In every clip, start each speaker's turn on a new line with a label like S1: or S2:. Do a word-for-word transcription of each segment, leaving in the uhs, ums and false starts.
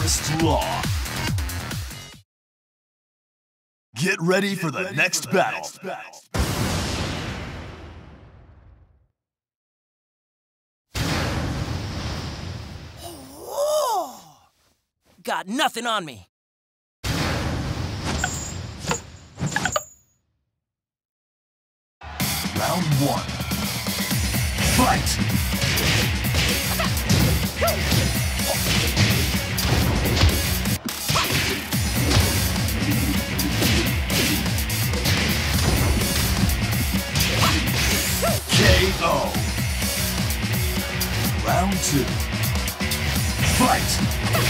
S1: Forest Law. Get ready for the next battle.
S2: Got nothing on me.
S1: Round one. Fight! K O. Round two. Fight!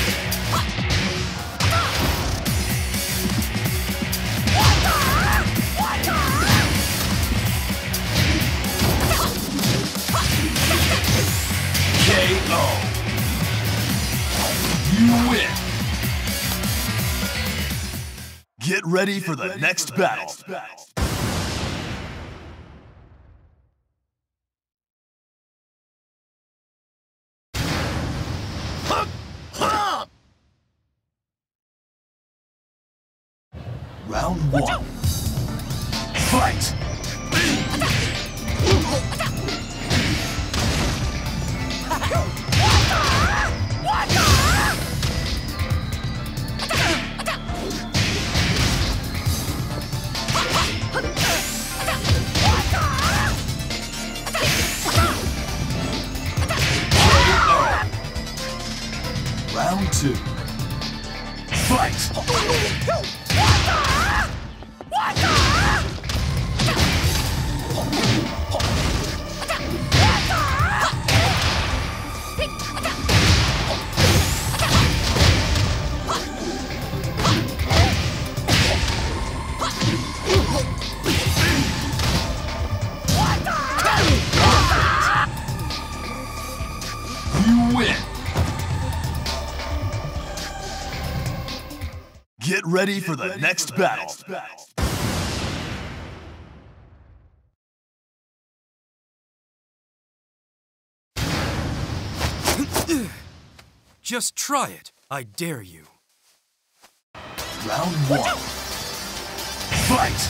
S1: K O. You win. Get ready for the next battle. Round one. Fight! Round two. Fight! You win. Get ready for the next battle.
S3: Just try it. I dare you.
S1: Round one. Fight!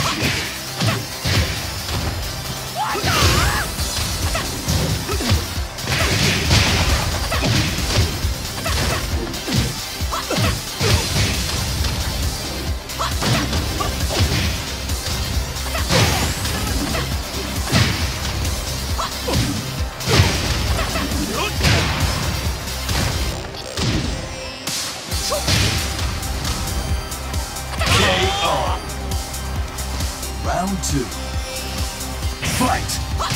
S1: K O. Round two. Fight!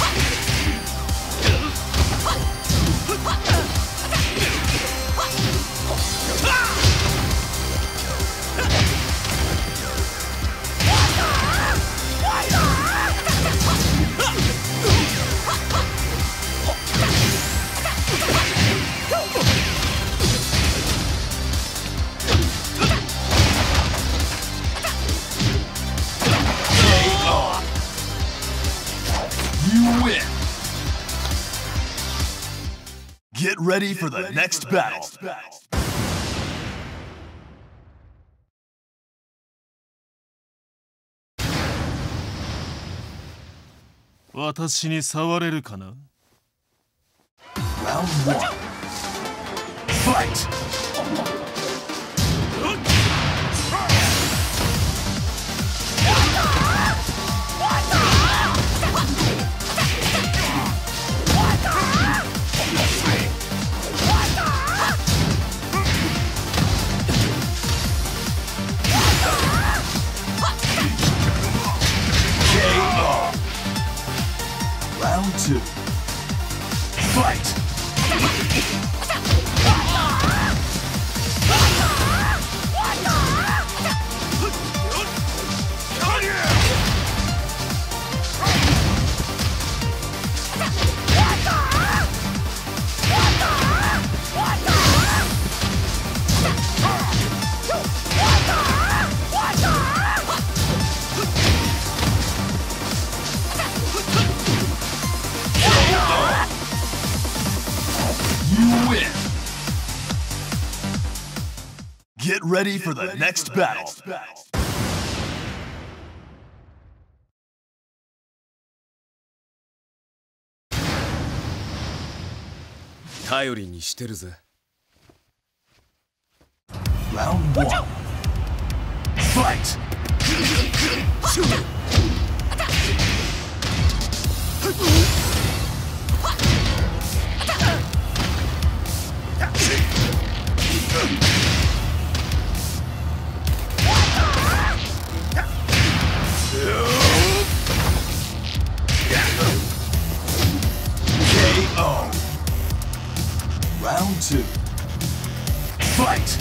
S1: You win. Get ready for the next battle.
S3: Watashi ni sawareru kana?
S1: Round one. Fight! K O. Round two. Fight! You win. Get ready for the next battle. Round one. Fight! K O. Round two. Fight!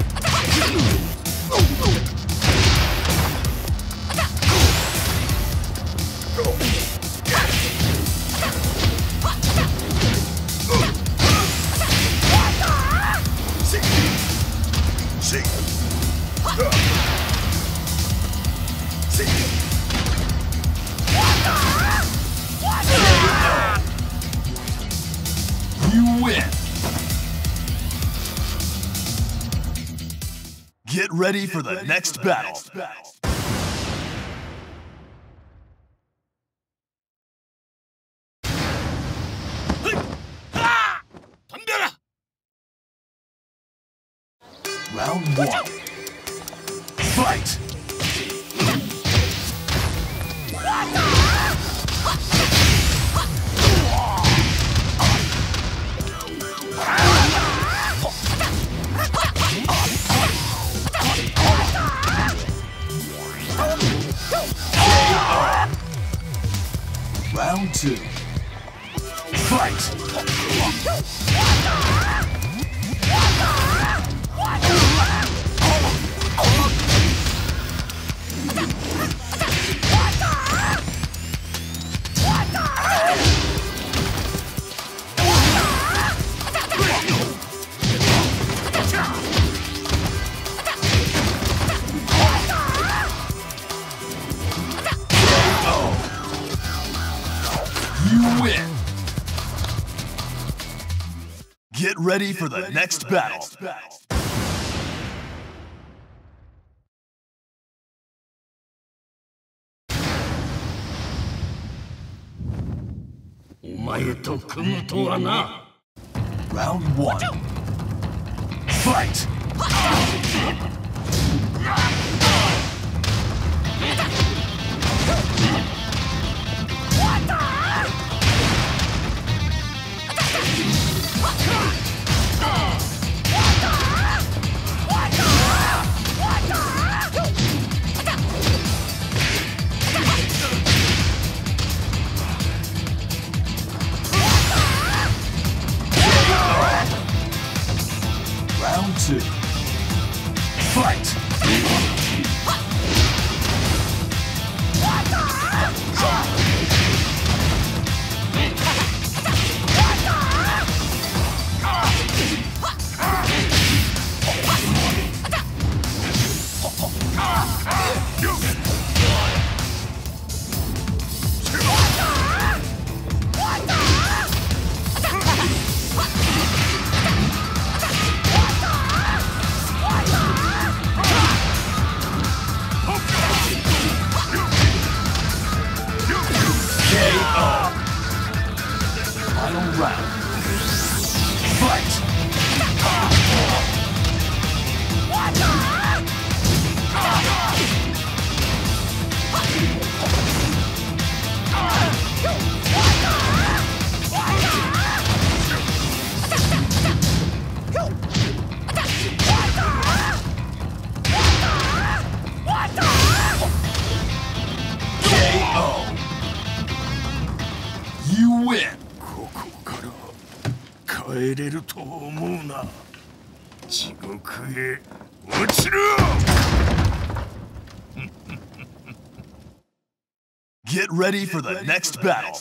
S1: You win. Get ready for the next battle. Round one. Fight! Round two. Fight! You win. Get ready for the next battle. Round one. Fight! Round two. Fight! Final round. Fight! K O. You win.
S4: ここから帰れると思うな。地獄へ落ちろ。
S1: Get ready for the next battle.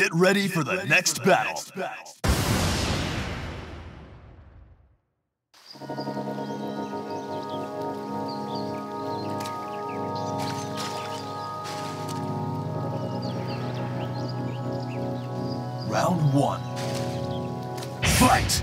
S1: Get ready for the next battle. Round one. Fight!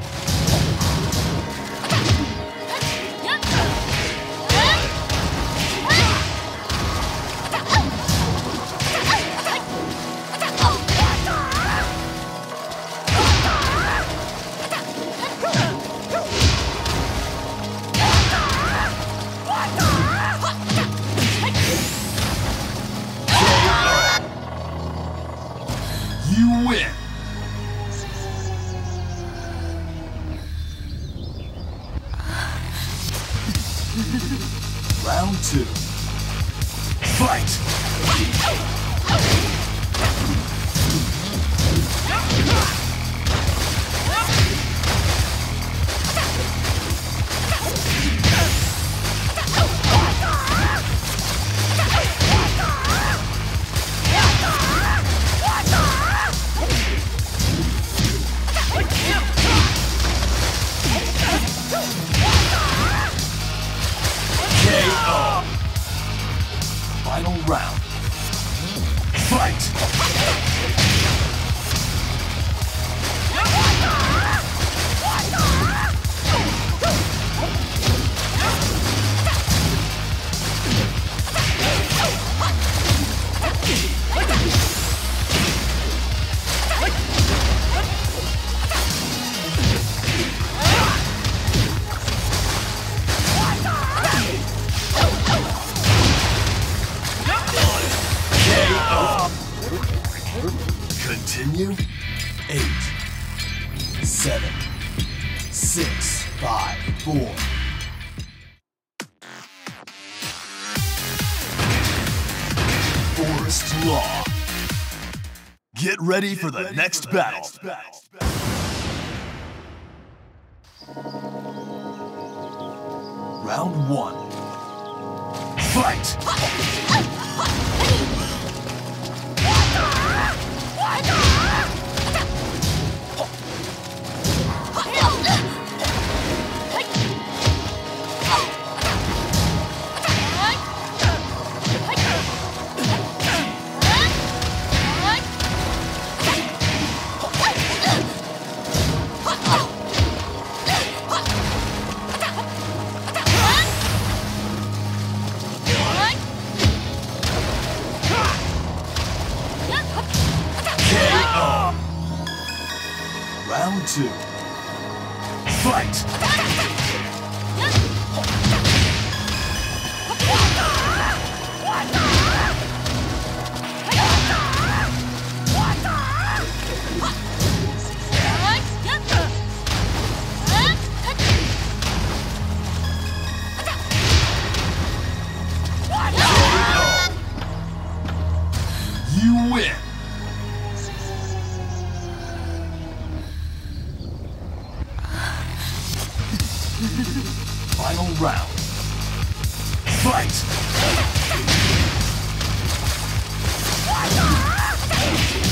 S1: You win! Round two. Fight! Final round. Fight! Continue. Eight, seven, six, five, four. Forest Law. Get ready for the next battle. Round one. Fight! Round two. Fight! You win! Final round. Fight!